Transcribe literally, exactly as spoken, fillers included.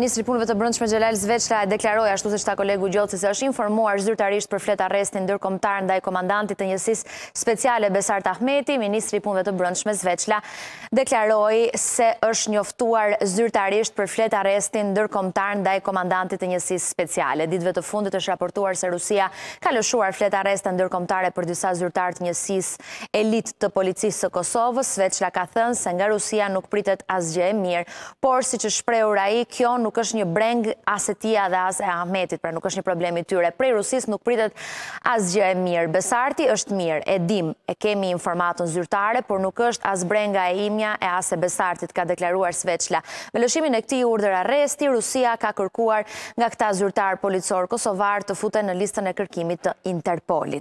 Ministri i Punëve të Brendshme Sidorela Sveçla e deklaroi ashtu siç tha kolegu Gjoci se është informuar zyrtarisht për flet arrestin ndërkombëtar ndaj komandantit të njësisë speciale Besart Ahmeti. Ministri i Punëve të Brendshme Sveçla deklaroi se është njoftuar zyrtarisht për flet arrestin ndërkombëtar ndaj komandantit të njësisë speciale. Ditëve të fundit është raportuar se Rusia ka lëshuar flet arreste ndërkombëtare për disa zyrtarë të njësisë elit të policisë së Kosovës. Sveçla ka thënë se nga Rusia nuk pritet asgjë e mirë, por siç e shprehur ai, kjo nuk është një breng as e tia dhe as e Ahmetit, pra nuk është një problem i tyre. Prej Rusisë nuk pritet asgjë e mirë. Besarti është mirë, e dim, e kemi informatën zyrtare, por nuk është as brenga e imja e as e Besartit, ka deklaruar Sveçla. Me lëshimin e këtij urdhër arresti, Rusia ka kërkuar nga këta zyrtar policor kosovar të futen në listën e kërkimit të Interpolit.